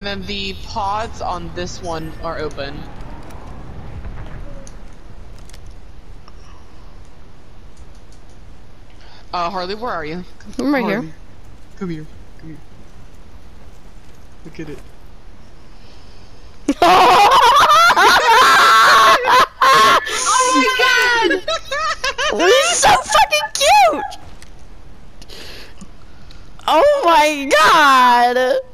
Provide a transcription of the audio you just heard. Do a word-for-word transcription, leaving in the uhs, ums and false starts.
then the pods on this one are open. Uh, Harley, where are you? I'm right Harley. here. Come here. Come here. Look at it. Oh my god! This is so fucking cute! Oh my god!